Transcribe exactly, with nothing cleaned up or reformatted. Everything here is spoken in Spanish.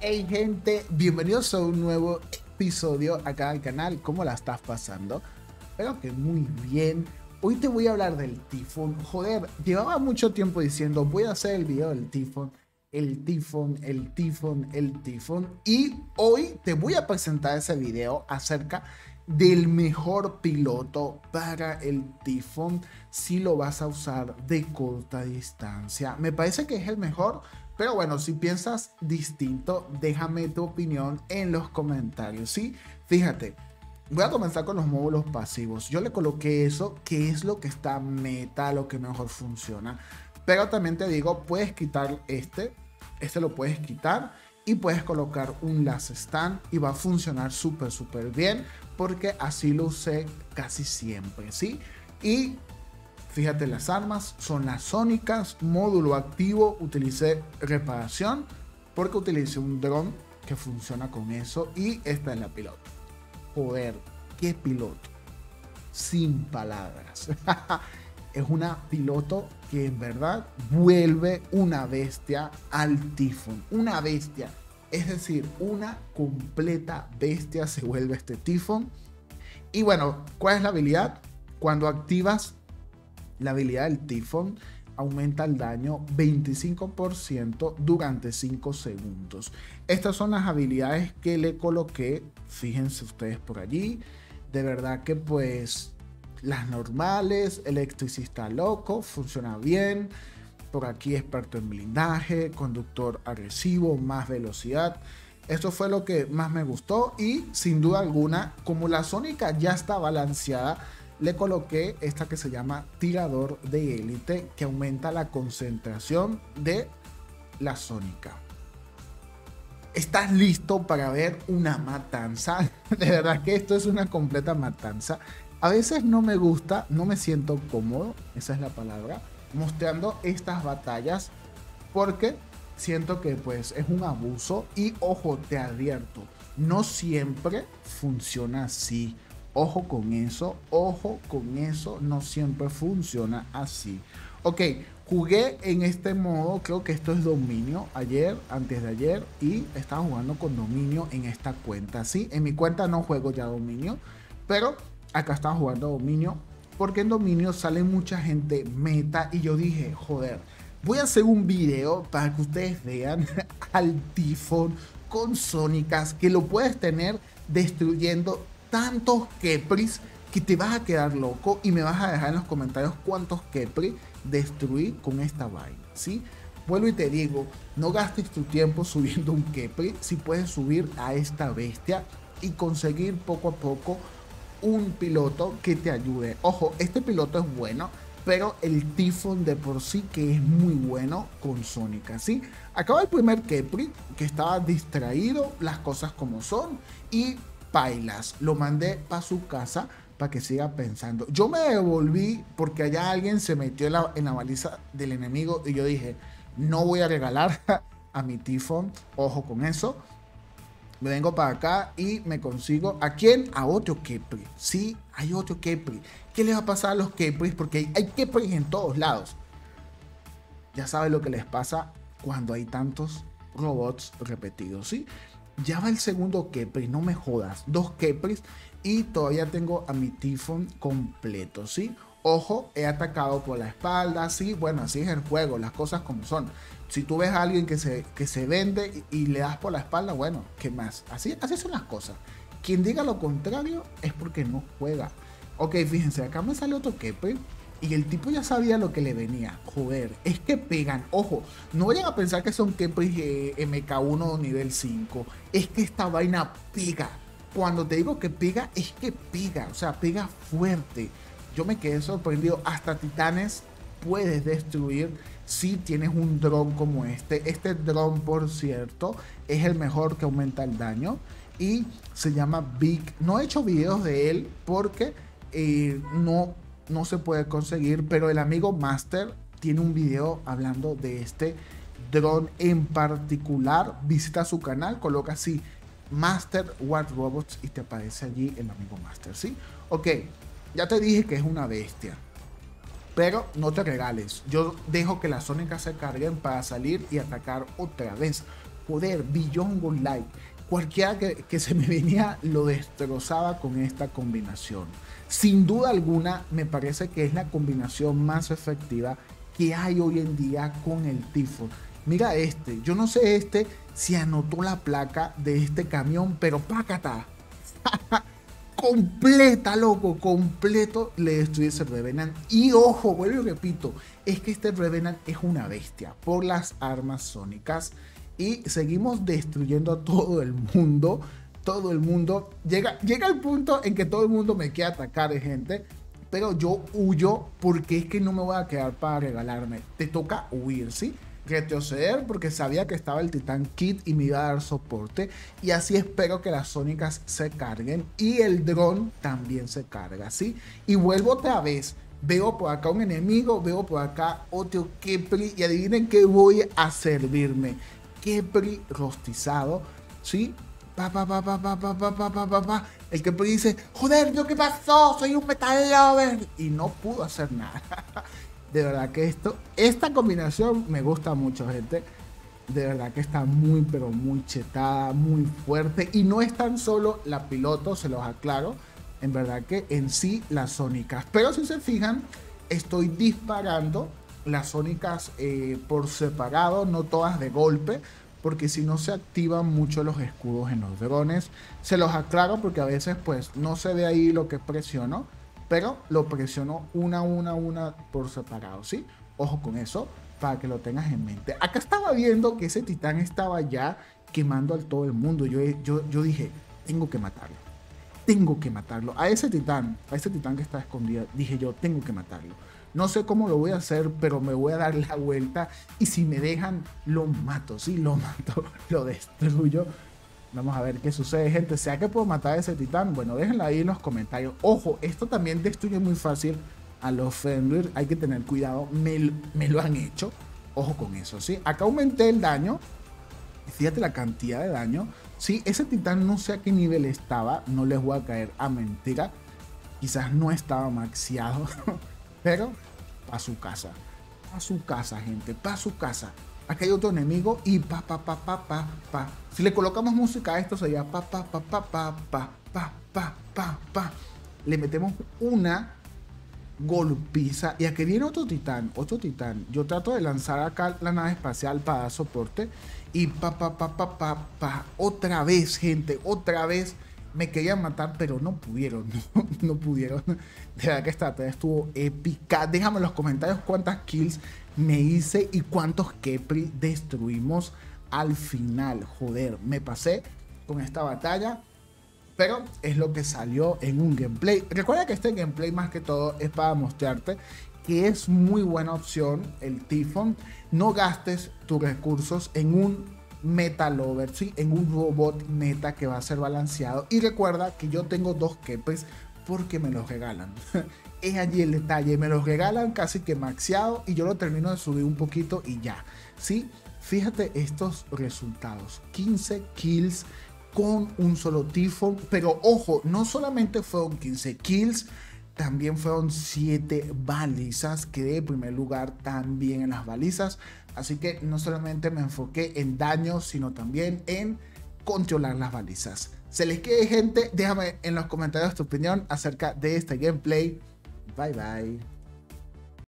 Hey gente, bienvenidos a un nuevo episodio acá al canal. ¿Cómo la estás pasando? Espero que muy bien. Hoy te voy a hablar del tifón. Joder, llevaba mucho tiempo diciendo voy a hacer el video del tifón, el tifón, el tifón, el tifón. Y hoy te voy a presentar ese video acerca del mejor piloto para el tifón si lo vas a usar de corta distancia. Me parece que es el mejor. Pero bueno, si piensas distinto, déjame tu opinión en los comentarios, ¿sí? Fíjate, voy a comenzar con los módulos pasivos. Yo le coloqué eso, que es lo que está meta, lo que mejor funciona. Pero también te digo, puedes quitar este, este lo puedes quitar y puedes colocar un last stand y va a funcionar súper, súper bien porque así lo usé casi siempre, ¿sí? Y fíjate, las armas son las sónicas, módulo activo, utilicé reparación porque utilicé un dron que funciona con eso y esta es la piloto. Joder, qué piloto, sin palabras. Es una piloto que en verdad vuelve una bestia al tifón, una bestia. Es decir, una completa bestia se vuelve este tifón. Y bueno, ¿cuál es la habilidad? Cuando activas la habilidad del tifón, aumenta el daño veinticinco por ciento durante cinco segundos. Estas son las habilidades que le coloqué. Fíjense ustedes por allí. De verdad que pues las normales, electricista loco, funciona bien. Por aquí experto en blindaje, conductor agresivo, más velocidad. Esto fue lo que más me gustó y sin duda alguna, como la sónica ya está balanceada, le coloqué esta que se llama tirador de élite, que aumenta la concentración de la sónica. ¿Estás listo para ver una matanza? De verdad que esto es una completa matanza. A veces no me gusta, no me siento cómodo, esa es la palabra, mostrando estas batallas porque siento que pues es un abuso y ojo, te advierto, no siempre funciona así. Ojo con eso, ojo con eso, no siempre funciona así. Ok, jugué en este modo, creo que esto es dominio, ayer, antes de ayer, y estaba jugando con dominio en esta cuenta, ¿sí? En mi cuenta no juego ya dominio, pero acá estaba jugando dominio, porque en dominio sale mucha gente meta, y yo dije, joder, voy a hacer un video para que ustedes vean al tifón con sónicas, que lo puedes tener destruyendo tantos Kepris que te vas a quedar loco y me vas a dejar en los comentarios cuántos Kepris destruí con esta vaina, ¿sí? Vuelvo y te digo, no gastes tu tiempo subiendo un Kepri si puedes subir a esta bestia y conseguir poco a poco un piloto que te ayude. Ojo, este piloto es bueno, pero el tifón de por sí que es muy bueno con sónica, ¿sí? Acaba el primer Kepri que estaba distraído, las cosas como son, y pailas, lo mandé para su casa para que siga pensando. Yo me devolví porque allá alguien se metió en la, en la baliza del enemigo y yo dije, no voy a regalar a mi tifón, ojo con eso. Me vengo para acá y me consigo a quién, a otro Kepri. Sí, hay otro Kepri. ¿Qué le va a pasar a los Kepris? Porque hay, hay Kepris en todos lados. Ya sabes lo que les pasa cuando hay tantos robots repetidos, ¿sí? Ya va el segundo Kepri, no me jodas. Dos Kepris y todavía tengo a mi tifón completo, ¿sí? Ojo, he atacado por la espalda, sí, bueno, así es el juego, las cosas como son. Si tú ves a alguien que se, que se vende y, y le das por la espalda, bueno, ¿qué más? Así, así son las cosas. Quien diga lo contrario es porque no juega. Ok, fíjense, acá me sale otro Kepri. Y el tipo ya sabía lo que le venía. Joder, es que pegan. Ojo, no vayan a pensar que son Kepris eh, M K uno nivel cinco. Es que esta vaina pega. Cuando te digo que pega, es que pega. O sea, pega fuerte. Yo me quedé sorprendido. Hasta titanes puedes destruir si tienes un dron como este. Este dron, por cierto, es el mejor que aumenta el daño. Y se llama Big. No he hecho videos de él porque eh, no... no se puede conseguir, pero el amigo Master tiene un video hablando de este dron en particular. Visita su canal, coloca así Master What Robots y te aparece allí el amigo Master, ¿sí? Ok, ya te dije que es una bestia, pero no te regales. Yo dejo que las sónicas se carguen para salir y atacar otra vez, Joder, billón Gold Like. Cualquiera que, que se me venía lo destrozaba con esta combinación. Sin duda alguna, me parece que es la combinación más efectiva que hay hoy en día con el Tifón. Mira este, yo no sé este si anotó la placa de este camión, pero pácata. Completa, loco, completo le destruye ese Revenant. Y ojo, vuelvo y repito, es que este Revenant es una bestia por las armas sónicas. Y seguimos destruyendo a todo el mundo. Todo el mundo. Llega, llega el punto en que todo el mundo me quiere atacar, gente. Pero yo huyo porque es que no me voy a quedar para regalarme. Te toca huir, ¿sí? Retroceder porque sabía que estaba el Titán Kit y me iba a dar soporte. Y así espero que las sónicas se carguen. Y el dron también se carga, ¿sí? Y vuelvo otra vez. Veo por acá un enemigo, veo por acá otro Khepri. Y adivinen qué voy a servirme. Khepri rostizado, ¿sí? Pa, pa, pa, pa, pa, pa, pa, pa, pa, pa. El Khepri dice, joder, ¿yo qué pasó? Soy un metal lover. Y no pudo hacer nada. De verdad que esto, esta combinación me gusta mucho, gente. De verdad que está muy, pero muy chetada, muy fuerte. Y no es tan solo la piloto, se los aclaro. En verdad que en sí las sónicas. Pero si se fijan, estoy disparando las sónicas eh, por separado, no todas de golpe, porque si no se activan mucho los escudos en los drones. Se los aclaro porque a veces pues no se ve ahí lo que presiono, pero lo presiono una, una, una por separado, ¿sí? Ojo con eso, para que lo tengas en mente. Acá estaba viendo que ese titán estaba ya quemando a todo el mundo. Yo, yo, yo dije, tengo que matarlo. Tengo que matarlo. A ese titán, a ese titán que está escondido, dije yo, tengo que matarlo. No sé cómo lo voy a hacer, pero me voy a dar la vuelta y si me dejan, lo mato, sí, lo mato, lo destruyo. Vamos a ver qué sucede, gente. ¿Sea que puedo matar a ese titán? Bueno, déjenlo ahí en los comentarios. Ojo, esto también destruye muy fácil a los Fenrir. Hay que tener cuidado, me, me lo han hecho. Ojo con eso, ¿sí? Acá aumenté el daño. Fíjate la cantidad de daño. Sí, ese titán no sé a qué nivel estaba. No les voy a caer a mentira. Quizás no estaba maxiado. Pero pa' su casa, pa' su casa, gente, pa' su casa. Aquí hay otro enemigo y pa, pa, pa, pa, pa, pa. Si le colocamos música a esto sería pa, pa, pa, pa, pa, pa, pa, pa, pa, pa. Le metemos una golpiza y aquí viene otro titán, otro titán. Yo trato de lanzar acá la nave espacial para dar soporte y pa, pa, pa, pa, pa, pa. Otra vez, gente, otra vez. Me querían matar, pero no pudieron, no, no pudieron. De verdad que esta batalla estuvo épica. Déjame en los comentarios cuántas kills me hice y cuántos Khepri destruimos al final. Joder, me pasé con esta batalla, pero es lo que salió en un gameplay. Recuerda que este gameplay más que todo es para mostrarte que es muy buena opción el Tifón. No gastes tus recursos en un meta lover, ¿sí? En un robot meta que va a ser balanceado. Y recuerda que yo tengo dos Khepris porque me los regalan. Es allí el detalle, me los regalan casi que maxeado y yo lo termino de subir un poquito y ya, ¿sí? Fíjate estos resultados, quince kills con un solo Tifón, pero ojo, no solamente fueron quince kills, también fueron siete balizas, quedé en primer lugar también en las balizas. Así que no solamente me enfoqué en daño, sino también en controlar las balizas. Se les quede, gente, déjame en los comentarios tu opinión acerca de este gameplay. Bye bye.